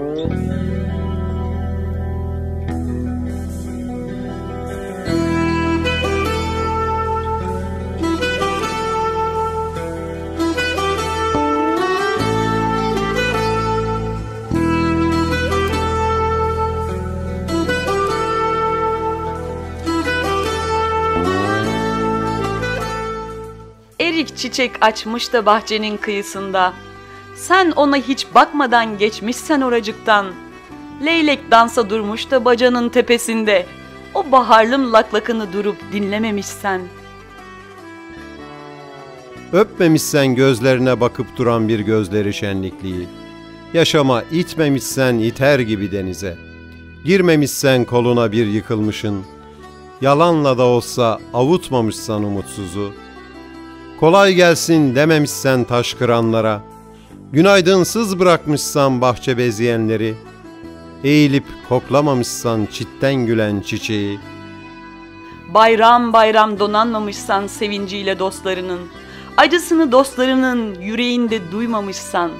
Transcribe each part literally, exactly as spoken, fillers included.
Erik çiçek açmış da bahçenin kıyısında. Sen ona hiç bakmadan geçmişsen oracıktan. Leylek dansa durmuş da bacanın tepesinde. O baharlım laklakını durup dinlememişsen. Öpmemişsen gözlerine bakıp duran bir gözleri şenlikliği. Yaşama itmemişsen iter gibi denize. Girmemişsen koluna bir yıkılmışın. Yalanla da olsa avutmamışsan umutsuzu. Kolay gelsin dememişsen taş kıranlara, günaydınsız bırakmışsan bahçe bezeyenleri, eğilip koklamamışsan çitten gülen çiçeği, bayram bayram donanmamışsan sevinciyle dostlarının, acısını dostlarının yüreğinde duymamışsan,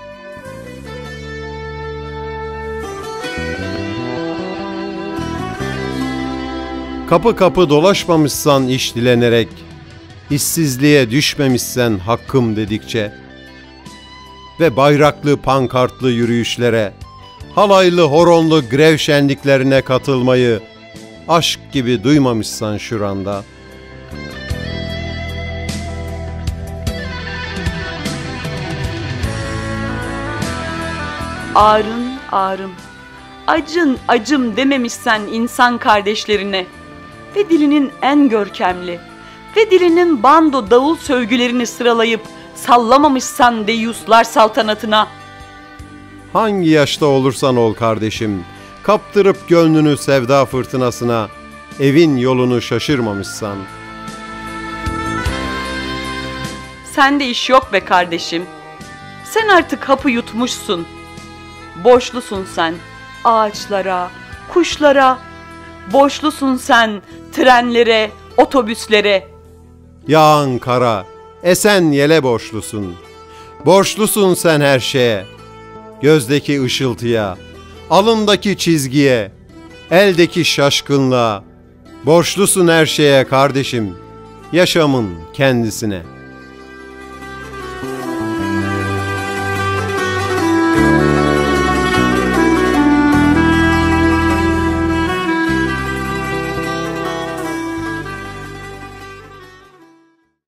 kapı kapı dolaşmamışsan iş dilenerek, İşsizliğe düşmemişsen hakkım dedikçe ve bayraklı pankartlı yürüyüşlere, halaylı horonlu grev şenliklerine katılmayı aşk gibi duymamışsan şuranda. ağrın ağrım, acın acım dememişsen insan kardeşlerine ve dilinin en görkemli ve dilinin bando davul sövgülerini sıralayıp sallamamışsan deyyuslar saltanatına. Hangi yaşta olursan ol kardeşim, kaptırıp gönlünü sevda fırtınasına, evin yolunu şaşırmamışsan. Sende iş yok be kardeşim, sen artık hapı yutmuşsun. Borçlusun sen ağaçlara, kuşlara, borçlusun sen trenlere, otobüslere. Yağan kara, esen yele borçlusun. Borçlusun sen her şeye. Gözdeki ışıltıya, alındaki çizgiye, eldeki şaşkınlığa. Borçlusun her şeye kardeşim, yaşamın kendisine.